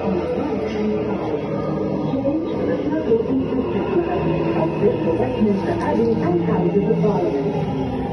on the right-hand side. Change to the Circle Infrastructure of Westminster Abbey and Houses of Parliament.